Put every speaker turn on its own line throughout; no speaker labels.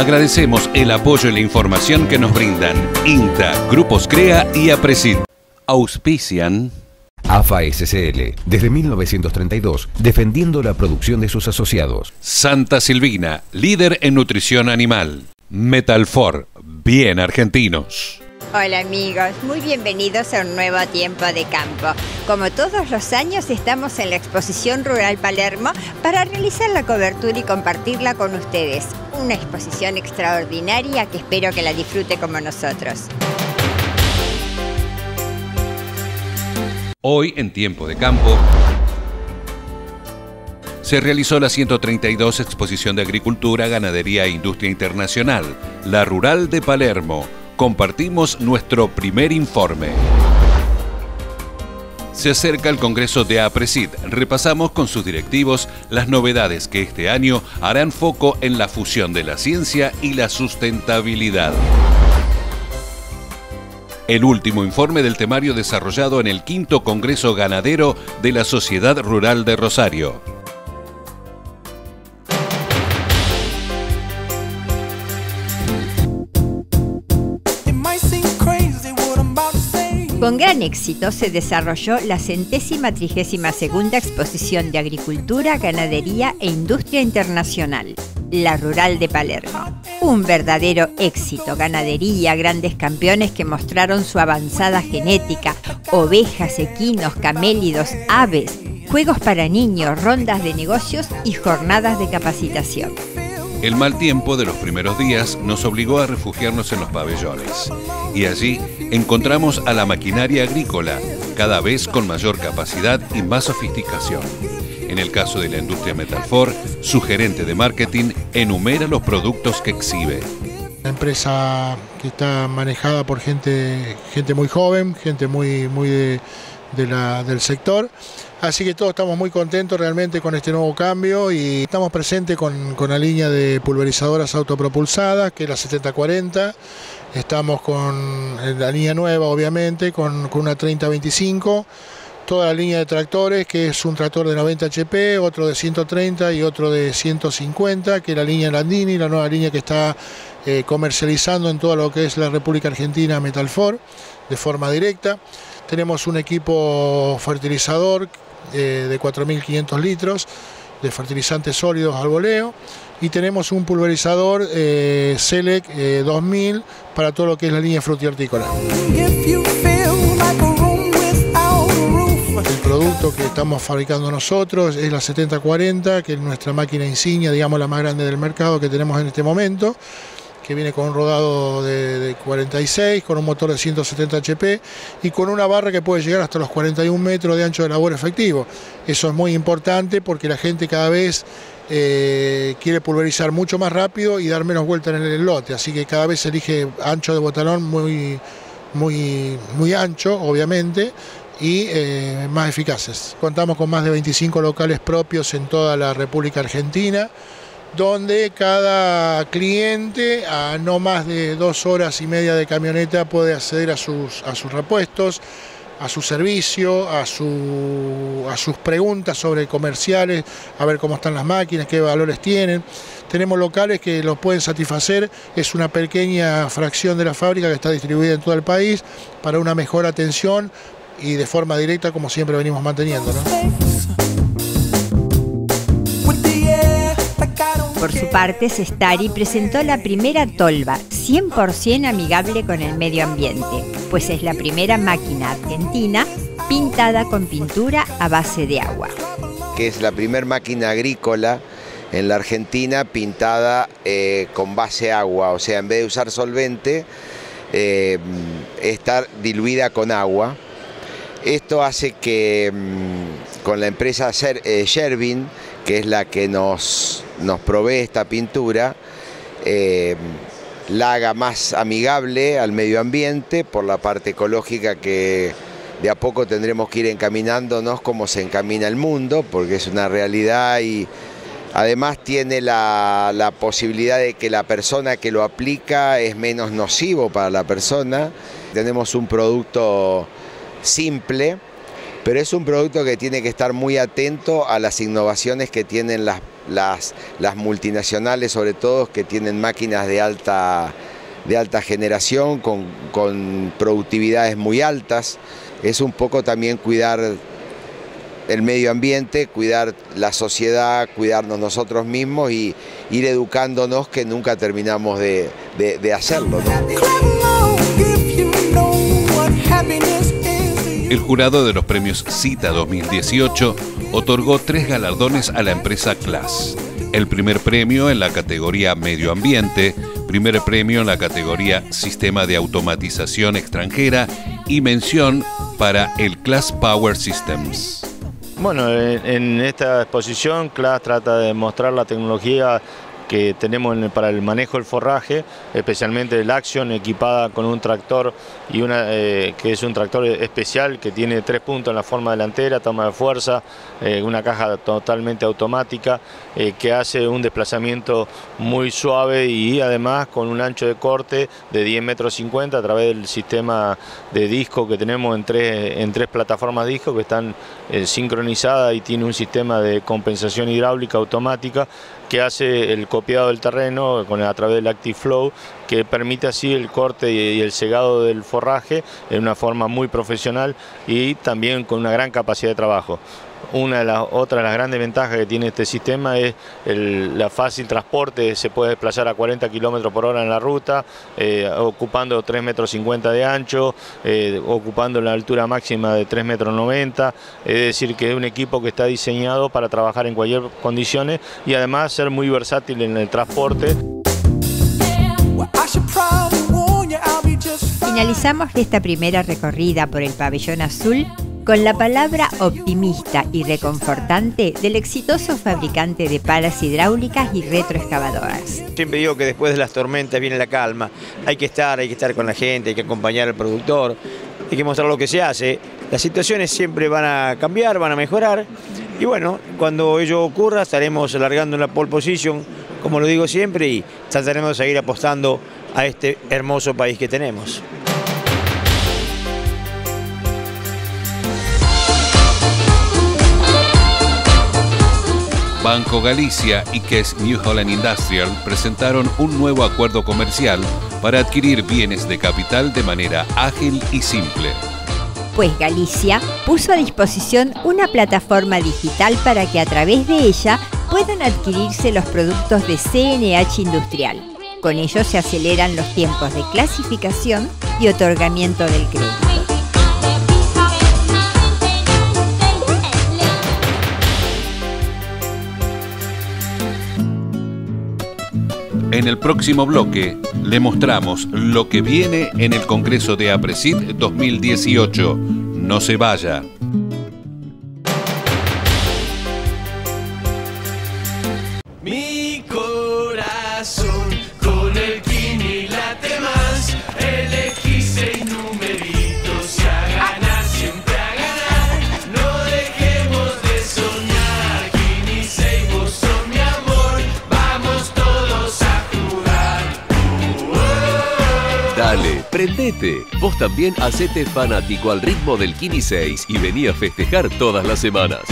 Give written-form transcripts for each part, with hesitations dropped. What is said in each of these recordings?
Agradecemos el apoyo y la información que nos brindan INTA, Grupos CREA y APRESID. Auspician
AFA SCL, desde 1932, defendiendo la producción de sus asociados.
Santa Silvina, líder en nutrición animal. Metalfor, bien argentinos.
Hola amigos, muy bienvenidos a un nuevo tiempo de campo. Como todos los años estamos en la Exposición Rural Palermo para realizar la cobertura y compartirla con ustedes. Una exposición extraordinaria que espero que la disfrute como nosotros.
Hoy en Tiempo de Campo se realizó la 132 Exposición de Agricultura, Ganadería e Industria Internacional, la Rural de Palermo. Compartimos nuestro primer informe. Se acerca el Congreso de APRESID. Repasamos con sus directivos las novedades que este año harán foco en la fusión de la ciencia y la sustentabilidad. El último informe del temario desarrollado en el 5º Congreso Ganadero de la Sociedad Rural de Rosario.
Con gran éxito se desarrolló la 132ª Exposición de Agricultura, Ganadería e Industria Internacional, la Rural de Palermo. Un verdadero éxito, ganadería, grandes campeones que mostraron su avanzada genética, ovejas, equinos, camélidos, aves, juegos para niños, rondas de negocios y jornadas de capacitación.
El mal tiempo de los primeros días nos obligó a refugiarnos en los pabellones y allí encontramos a la maquinaria agrícola, cada vez con mayor capacidad y más sofisticación. En el caso de la industria Metalfor, su gerente de marketing enumera los productos que exhibe.
Una empresa que está manejada por gente muy joven, gente muy del sector. Así que todos estamos muy contentos realmente con este nuevo cambio y estamos presentes con la línea de pulverizadoras autopropulsadas, que es la 7040. Estamos con la línea nueva, obviamente, con una 3025. Toda la línea de tractores, que es un tractor de 90 HP, otro de 130 y otro de 150, que es la línea Landini, la nueva línea que está comercializando en todo lo que es la República Argentina Metalfor, de forma directa. Tenemos un equipo fertilizador de 4.500 litros de fertilizantes sólidos al voleo y tenemos un pulverizador Select 2000 para todo lo que es la línea frutihortícola. El producto que estamos fabricando nosotros es la 7040, que es nuestra máquina insignia, digamos la más grande del mercado que tenemos en este momento, que viene con un rodado de 46, con un motor de 170 HP y con una barra que puede llegar hasta los 41 metros de ancho de labor efectivo. Eso es muy importante porque la gente cada vez quiere pulverizar mucho más rápido y dar menos vueltas en el lote, así que cada vez se elige ancho de botalón muy ancho, obviamente, y más eficaces. Contamos con más de 25 locales propios en toda la República Argentina, donde cada cliente a no más de 2 horas y media de camioneta puede acceder a sus repuestos, a su servicio, a sus preguntas sobre comerciales, a ver cómo están las máquinas, qué valores tienen. Tenemos locales que los pueden satisfacer, es una pequeña fracción de la fábrica que está distribuida en todo el país para una mejor atención y de forma directa como siempre venimos manteniendo, ¿no?
Por su parte, Sestari presentó la primera tolva 100% amigable con el medio ambiente, pues es la primera máquina argentina pintada con pintura a base de agua.
Que es la primera máquina agrícola en la Argentina pintada con base agua, o sea, en vez de usar solvente, está diluida con agua. Esto hace que con la empresa Shervin, que es la que nos provee esta pintura, la haga más amigable al medio ambiente por la parte ecológica que de a poco tendremos que ir encaminándonos como se encamina el mundo, porque es una realidad y además tiene la posibilidad de que la persona que lo aplica es menos nocivo para la persona. Tenemos un producto simple, pero es un producto que tiene que estar muy atento a las innovaciones que tienen las multinacionales, sobre todo que tienen máquinas de alta generación, con productividades muy altas. Es un poco también cuidar el medio ambiente, cuidar la sociedad, cuidarnos nosotros mismos y ir educándonos, que nunca terminamos de hacerlo, ¿no?
El jurado de los premios Cita 2018 otorgó 3 galardones a la empresa Class. El primer premio en la categoría Medio Ambiente, primer premio en la categoría Sistema de Automatización Extranjera y mención para el Class Power Systems.
Bueno, en esta exposición Class trata de mostrar la tecnología que tenemos para el manejo del forraje, especialmente el Action, equipada con un tractor y que es un tractor especial que tiene 3 puntos en la forma delantera, toma de fuerza, una caja totalmente automática que hace un desplazamiento muy suave y además con un ancho de corte de 10,50 metros a través del sistema de disco que tenemos en tres plataformas disco que están sincronizadas y tiene un sistema de compensación hidráulica automática que hace el copiado del terreno a través del ActiveFlow, que permite así el corte y el segado del forraje de una forma muy profesional y también con una gran capacidad de trabajo. Otra de las grandes ventajas que tiene este sistema es la fácil transporte. Se puede desplazar a 40 km por hora en la ruta, ocupando 3,50 metros de ancho, ocupando la altura máxima de 3,90 metros. Es decir, que es un equipo que está diseñado para trabajar en cualquier condiciones y además ser muy versátil en el transporte.
Finalizamos esta primera recorrida por el Pabellón Azul con la palabra optimista y reconfortante del exitoso fabricante de palas hidráulicas y retroexcavadoras.
Siempre digo que después de las tormentas viene la calma. Hay que estar con la gente, hay que acompañar al productor, hay que mostrar lo que se hace. Las situaciones siempre van a cambiar, van a mejorar y bueno, cuando ello ocurra estaremos alargando la pole position, como lo digo siempre, y trataremos de seguir apostando a este hermoso país que tenemos.
Banco Galicia y Kess New Holland Industrial presentaron un nuevo acuerdo comercial para adquirir bienes de capital de manera ágil y simple.
Pues Galicia puso a disposición una plataforma digital para que a través de ella puedan adquirirse los productos de CNH Industrial. Con ello se aceleran los tiempos de clasificación y otorgamiento del crédito.
En el próximo bloque le mostramos lo que viene en el Congreso de APRESID 2018. No se vaya.
Mi corazón con el Kini late más. Elegí 6 numeritos y a ganar, siempre a ganar. No dejemos de soñar. Kini 6, vos sos mi amor. Vamos todos a jugar.
Dale, prendete. Vos también hacete fanático al ritmo del Kini 6 y vení a festejar todas las semanas.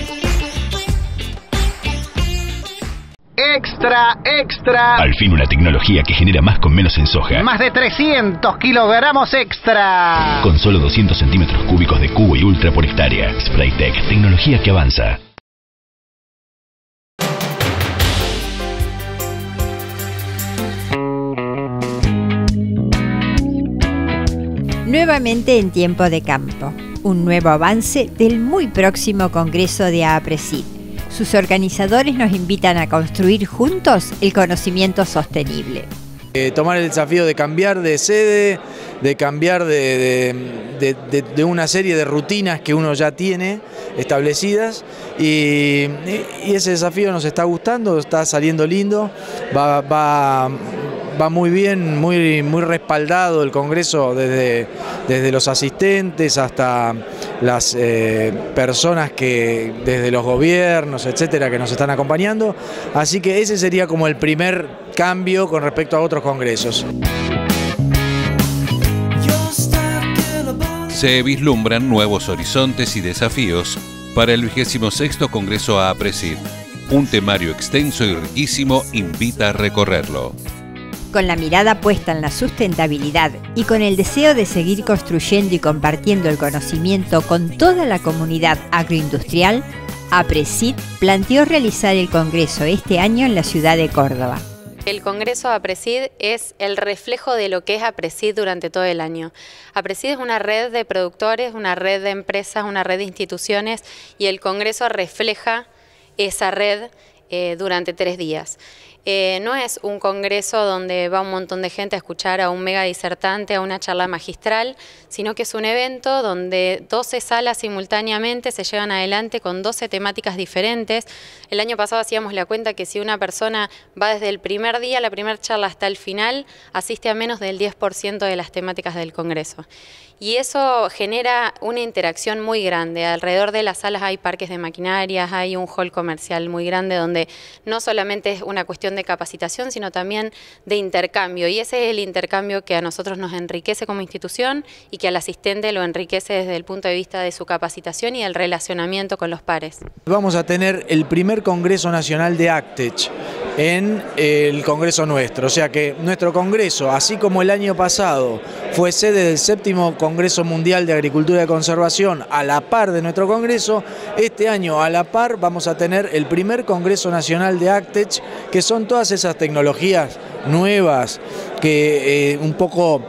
Extra, extra.
Al fin una tecnología que genera más con menos en soja.
Más de 300 kilogramos extra.
Con solo 200 centímetros cúbicos de cubo y ultra por hectárea. Spraytec, tecnología que avanza.
Nuevamente en tiempo de campo, un nuevo avance del muy próximo Congreso de APRESID. Sus organizadores nos invitan a construir juntos el conocimiento sostenible.
Tomar el desafío de cambiar de sede, de cambiar de una serie de rutinas que uno ya tiene establecidas y ese desafío nos está gustando, está saliendo lindo, va muy bien, muy respaldado el Congreso desde los asistentes hasta las personas que desde los gobiernos, etcétera, que nos están acompañando. Así que ese sería como el primer cambio con respecto a otros congresos.
se vislumbran nuevos horizontes y desafíos para el 26º Congreso APRESID. Un temario extenso y riquísimo invita a recorrerlo.
Con la mirada puesta en la sustentabilidad y con el deseo de seguir construyendo y compartiendo el conocimiento con toda la comunidad agroindustrial, APRESID planteó realizar el Congreso este año en la ciudad de Córdoba.
El Congreso APRESID es el reflejo de lo que es APRESID durante todo el año. APRESID es una red de productores, una red de empresas, una red de instituciones y el Congreso refleja esa red durante 3 días. No es un congreso donde va un montón de gente a escuchar a un mega disertante, a una charla magistral, sino que es un evento donde 12 salas simultáneamente se llevan adelante con 12 temáticas diferentes. El año pasado hacíamos la cuenta que si una persona va desde el primer día, la primera charla hasta el final, asiste a menos del 10% de las temáticas del congreso. Y eso genera una interacción muy grande. Alrededor de las salas hay parques de maquinarias, hay un hall comercial muy grande donde no solamente es una cuestión de capacitación, sino también de intercambio. Y ese es el intercambio que a nosotros nos enriquece como institución y que al asistente lo enriquece desde el punto de vista de su capacitación y el relacionamiento con los pares.
Vamos a tener el primer Congreso Nacional de ACTech en el Congreso nuestro, o sea que nuestro Congreso, así como el año pasado fue sede del 7º Congreso Mundial de Agricultura y Conservación a la par de nuestro Congreso, este año a la par vamos a tener el primer Congreso Nacional de ACTech, que son todas esas tecnologías nuevas que un poco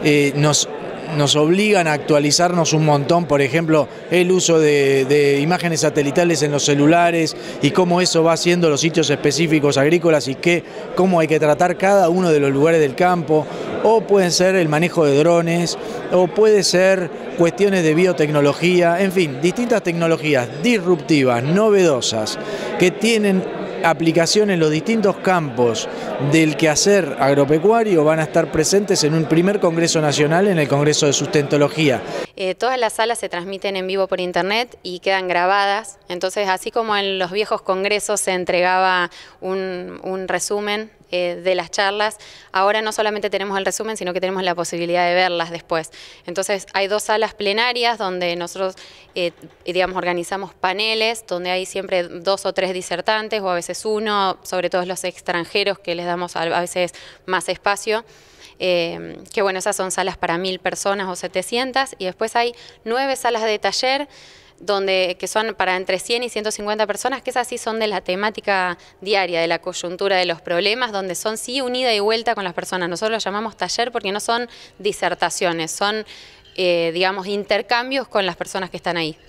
nos obligan a actualizarnos un montón, por ejemplo, el uso de imágenes satelitales en los celulares y cómo eso va haciendo los sitios específicos agrícolas y cómo hay que tratar cada uno de los lugares del campo, o pueden ser el manejo de drones, o puede ser cuestiones de biotecnología, en fin, distintas tecnologías disruptivas, novedosas, que tienen aplicación en los distintos campos del quehacer agropecuario, van a estar presentes en un primer Congreso Nacional, en el Congreso de Sustentología.
Todas las salas se transmiten en vivo por internet y quedan grabadas, entonces así como en los viejos congresos se entregaba un resumen de las charlas, ahora no solamente tenemos el resumen, sino que tenemos la posibilidad de verlas después. Entonces hay 2 salas plenarias donde nosotros digamos, organizamos paneles, donde hay siempre 2 o 3 disertantes, o a veces 1, sobre todo los extranjeros, que les damos a veces más espacio. Que bueno, esas son salas para 1000 personas o 700, y después hay 9 salas de taller que son para entre 100 y 150 personas, que esas sí son de la temática diaria, de la coyuntura de los problemas, donde son sí un ida y vuelta con las personas. Nosotros los llamamos taller porque no son disertaciones, son digamos, intercambios con las personas que están ahí.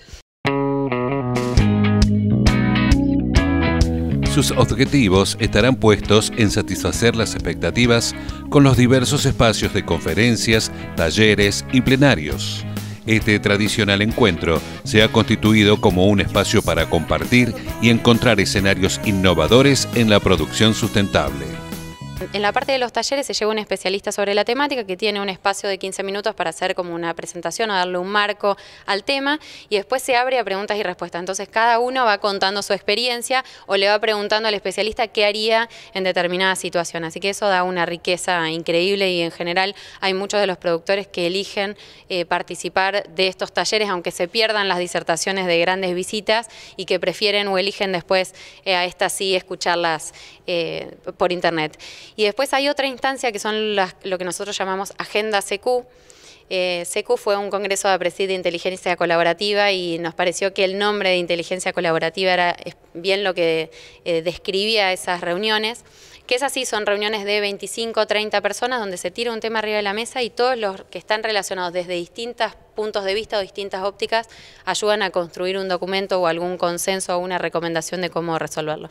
Sus objetivos estarán puestos en satisfacer las expectativas con los diversos espacios de conferencias, talleres y plenarios. Este tradicional encuentro se ha constituido como un espacio para compartir y encontrar escenarios innovadores en la producción sustentable.
En la parte de los talleres se lleva un especialista sobre la temática que tiene un espacio de 15 minutos para hacer como una presentación o darle un marco al tema, y después se abre a preguntas y respuestas. Entonces cada uno va contando su experiencia o le va preguntando al especialista qué haría en determinada situación. Así que eso da una riqueza increíble, y en general hay muchos de los productores que eligen participar de estos talleres, aunque se pierdan las disertaciones de grandes visitas, y que prefieren o eligen después a estas sí escucharlas por internet. Y después hay otra instancia que son lo que nosotros llamamos Agenda CQ. CQ fue un congreso de APRESID de inteligencia colaborativa, y nos pareció que el nombre de inteligencia colaborativa era bien lo que describía esas reuniones, que esas sí son reuniones de 25 o 30 personas donde se tira un tema arriba de la mesa y todos los que están relacionados desde distintos puntos de vista o distintas ópticas ayudan a construir un documento o algún consenso o una recomendación de cómo resolverlo.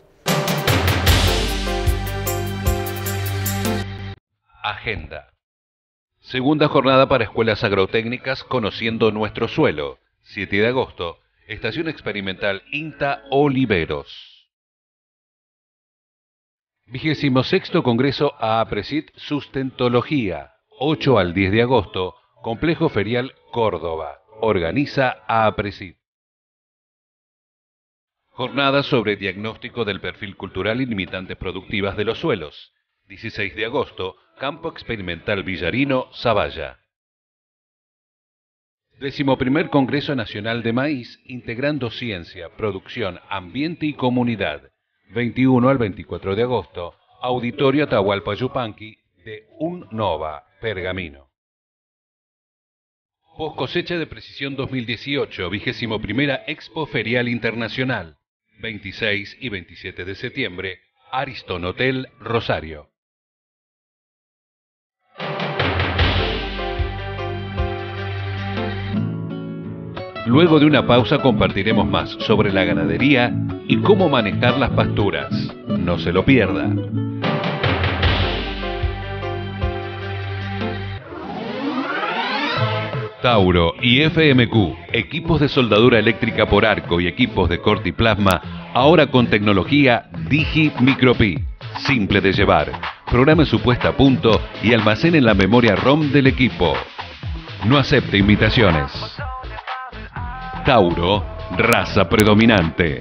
Agenda. Segunda jornada para escuelas agrotécnicas Conociendo Nuestro Suelo. 7 de agosto, Estación Experimental INTA Oliveros. 26º Congreso APRESID Sustentología. 8 al 10 de agosto, Complejo Ferial Córdoba. Organiza APRESID. Jornada sobre diagnóstico del perfil cultural y limitantes productivas de los suelos. 16 de agosto, Campo Experimental Villarino, Zavalla. 11º Congreso Nacional de Maíz, integrando ciencia, producción, ambiente y comunidad. 21 al 24 de agosto, Auditorio Atahualpa Yupanqui de UNNOVA, Pergamino. Post cosecha de precisión 2018, 21ª Expo Ferial Internacional. 26 y 27 de septiembre, Ariston Hotel, Rosario. Luego de una pausa compartiremos más sobre la ganadería y cómo manejar las pasturas. No se lo pierda. Tauro y FMQ, equipos de soldadura eléctrica por arco y equipos de corte y plasma, ahora con tecnología Digi Micropi. Simple de llevar. Programe su puesta a punto y almacene la memoria ROM del equipo. No acepte invitaciones. Tauro, raza predominante.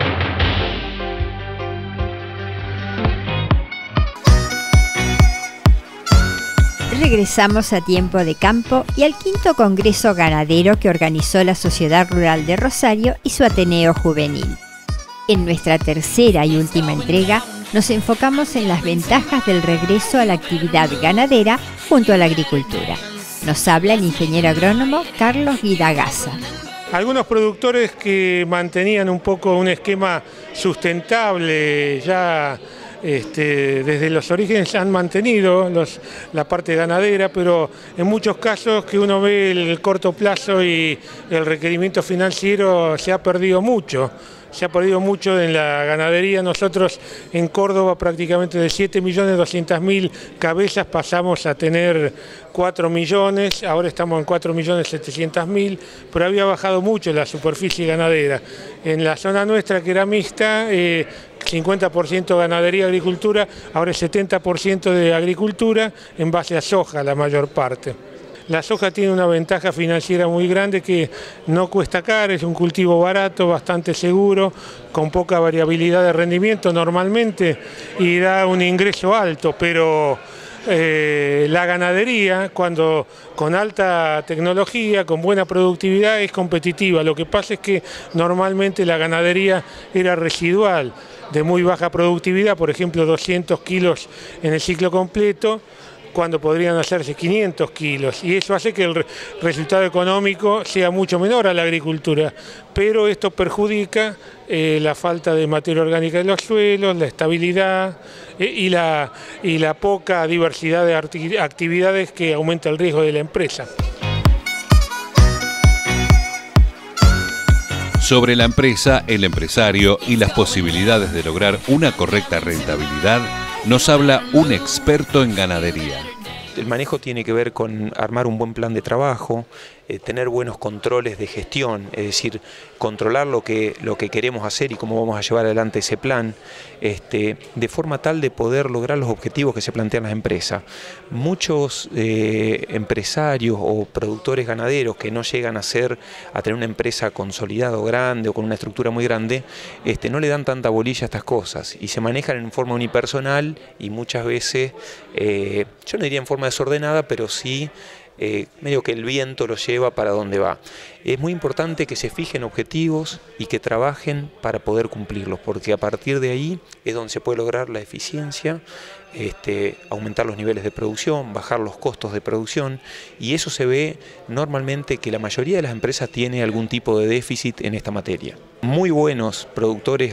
Regresamos a Tiempo de Campo y al 5º Congreso Ganadero que organizó la Sociedad Rural de Rosario y su Ateneo Juvenil. En nuestra tercera y última entrega nos enfocamos en las ventajas del regreso a la actividad ganadera junto a la agricultura. Nos habla el ingeniero agrónomo Carlos Guidagaza.
Algunos productores que mantenían un poco un esquema sustentable ya desde los orígenes han mantenido la parte ganadera, pero en muchos casos que uno ve el corto plazo y el requerimiento financiero se ha perdido mucho. Se ha perdido mucho en la ganadería. Nosotros en Córdoba prácticamente de 7.200.000 cabezas pasamos a tener 4 millones, ahora estamos en 4.700.000, pero había bajado mucho la superficie ganadera. En la zona nuestra, que era mixta, 50% ganadería y agricultura, ahora es 70% de agricultura en base a soja la mayor parte. La soja tiene una ventaja financiera muy grande que no cuesta caro, es un cultivo barato, bastante seguro, con poca variabilidad de rendimiento normalmente y da un ingreso alto, pero la ganadería, cuando con alta tecnología, con buena productividad, es competitiva. Lo que pasa es que normalmente la ganadería era residual, de muy baja productividad, por ejemplo 200 kilos en el ciclo completo, cuando podrían hacerse 500 kilos, y eso hace que el resultado económico sea mucho menor a la agricultura, pero esto perjudica la falta de materia orgánica en los suelos, la estabilidad y la poca diversidad de actividades que aumenta el riesgo de la empresa.
Sobre la empresa, el empresario y las posibilidades de lograr una correcta rentabilidad, nos habla un experto en ganadería.
El manejo tiene que ver con armar un buen plan de trabajo, tener buenos controles de gestión, es decir, controlar lo que queremos hacer y cómo vamos a llevar adelante ese plan, de forma tal de poder lograr los objetivos que se plantean las empresas. Muchos empresarios o productores ganaderos que no llegan a tener una empresa consolidada o grande o con una estructura muy grande, no le dan tanta bolilla a estas cosas y se manejan en forma unipersonal y muchas veces, yo no diría en forma desordenada, pero sí medio que el viento lo lleva para donde va. Es muy importante que se fijen objetivos y que trabajen para poder cumplirlos, porque a partir de ahí es donde se puede lograr la eficiencia, aumentar los niveles de producción, bajar los costos de producción, y eso se ve normalmente que la mayoría de las empresas tiene algún tipo de déficit en esta materia. Muy buenos productores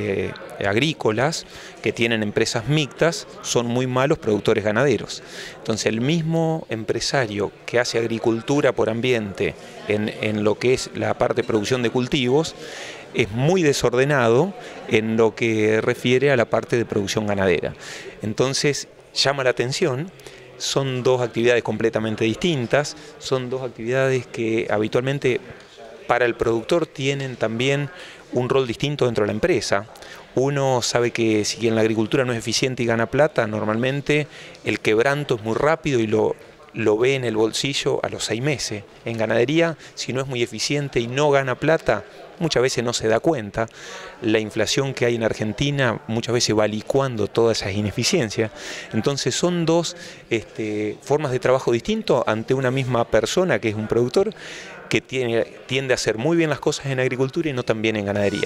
agrícolas que tienen empresas mixtas son muy malos productores ganaderos. Entonces el mismo empresario que hace agricultura por ambiente en lo que es la parte de producción de cultivos es muy desordenado en lo que refiere a la parte de producción ganadera. Entonces llama la atención. Son dos actividades completamente distintas, son dos actividades que habitualmente para el productor tienen también un rol distinto dentro de la empresa. Uno sabe que si en la agricultura no es eficiente y gana plata, normalmente el quebranto es muy rápido y lo ve en el bolsillo a los 6 meses. En ganadería, si no es muy eficiente y no gana plata, muchas veces no se da cuenta. La inflación que hay en Argentina muchas veces va licuando todas esas ineficiencias. Entonces son dos formas de trabajo distintos ante una misma persona que es un productor, que tiende a hacer muy bien las cosas en agricultura y no tan bien en ganadería.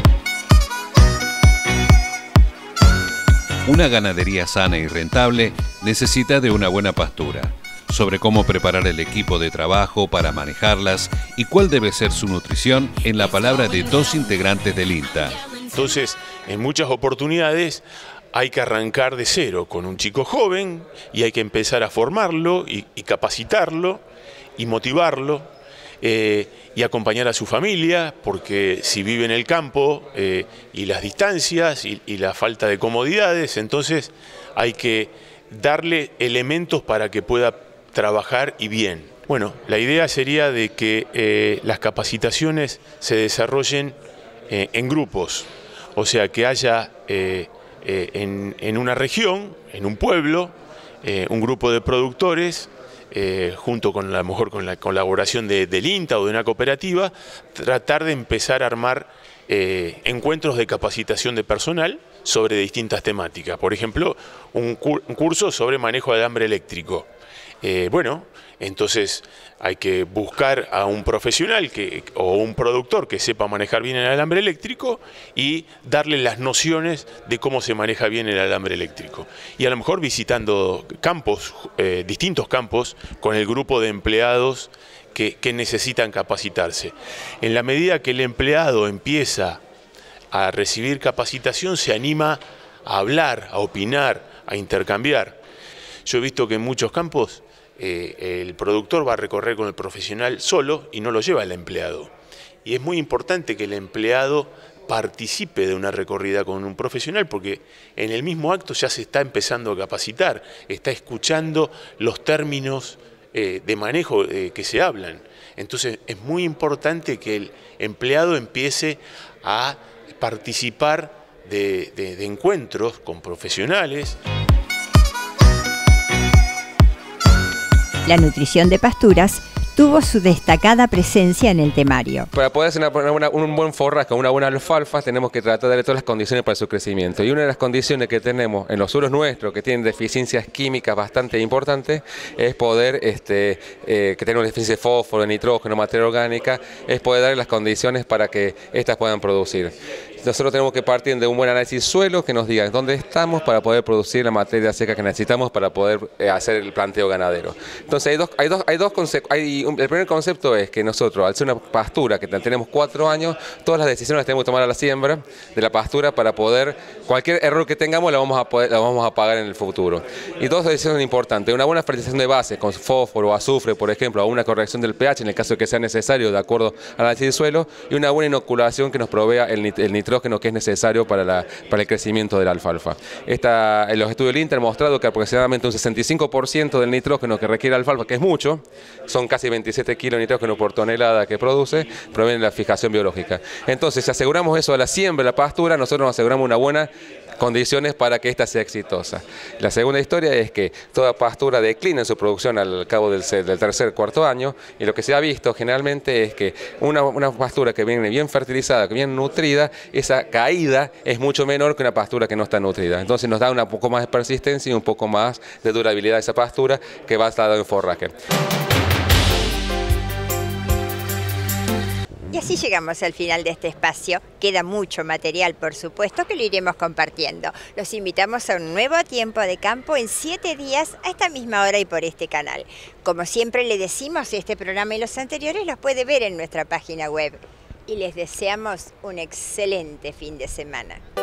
Una ganadería sana y rentable necesita de una buena pastura. Sobre cómo preparar el equipo de trabajo para manejarlas y cuál debe ser su nutrición en la palabra de dos integrantes del INTA.
Entonces, en muchas oportunidades hay que arrancar de cero con un chico joven y hay que empezar a formarlo y capacitarlo y motivarlo y acompañar a su familia, porque si vive en el campo y las distancias y la falta de comodidades, entonces hay que darle elementos para que pueda trabajar y bien. Bueno, la idea sería de que las capacitaciones se desarrollen en grupos, o sea que haya en una región, en un pueblo, un grupo de productores, junto con a lo mejor con la colaboración del INTA o de una cooperativa, tratar de empezar a armar encuentros de capacitación de personal sobre distintas temáticas. Por ejemplo, un curso sobre manejo de alambre eléctrico. Bueno, entonces hay que buscar a un profesional o un productor que sepa manejar bien el alambre eléctrico y darle las nociones de cómo se maneja bien el alambre eléctrico. Y a lo mejor visitando campos, distintos campos, con el grupo de empleados que necesitan capacitarse. En la medida que el empleado empieza a recibir capacitación, se anima a hablar, a opinar, a intercambiar. Yo he visto que en muchos campos el productor va a recorrer con el profesional solo y no lo lleva el empleado. Y es muy importante que el empleado participe de una recorrida con un profesional, porque en el mismo acto ya se está empezando a capacitar, está escuchando los términos de manejo que se hablan. Entonces es muy importante que el empleado empiece a participar de encuentros con profesionales.
La nutrición de pasturas tuvo su destacada presencia en el temario.
Para poder hacer un buen forraje, una buena alfalfa, tenemos que tratar de darle todas las condiciones para su crecimiento. Y una de las condiciones que tenemos en los suelos nuestros, que tienen deficiencias químicas bastante importantes, es poder, que tengan deficiencia de fósforo, de nitrógeno, materia orgánica, es poder darle las condiciones para que éstas puedan producir. Nosotros tenemos que partir de un buen análisis suelo que nos diga dónde estamos para poder producir la materia seca que necesitamos para poder hacer el planteo ganadero. Entonces hay dos conceptos. El primer concepto es que nosotros, al ser una pastura que tenemos 4 años, todas las decisiones las tenemos que tomar a la siembra de la pastura para poder, cualquier error que tengamos lo vamos a pagar en el futuro. Y dos decisiones importantes: una buena fertilización de base con fósforo o azufre, por ejemplo, o una corrección del pH en el caso de que sea necesario de acuerdo al análisis del suelo, y una buena inoculación que nos provea el nitrógeno que es necesario para el crecimiento de la alfalfa. Los estudios del INTA han mostrado que aproximadamente un 65% del nitrógeno que requiere la alfalfa, que es mucho, son casi 27 kilos de nitrógeno por tonelada que produce, proviene de la fijación biológica. Entonces, si aseguramos eso a la siembra, la pastura, nosotros nos aseguramos una buena condiciones para que ésta sea exitosa. La segunda historia es que toda pastura declina en su producción al cabo del tercer, cuarto año, y lo que se ha visto generalmente es que una pastura que viene bien fertilizada, que bien nutrida, esa caída es mucho menor que una pastura que no está nutrida. Entonces nos da un poco más de persistencia y un poco más de durabilidad de esa pastura que va a estar en forraje.
Y así llegamos al final de este espacio. Queda mucho material, por supuesto, que lo iremos compartiendo. Los invitamos a un nuevo Tiempo de Campo en 7 días a esta misma hora y por este canal. Como siempre le decimos, este programa y los anteriores los puede ver en nuestra página web. Y les deseamos un excelente fin de semana.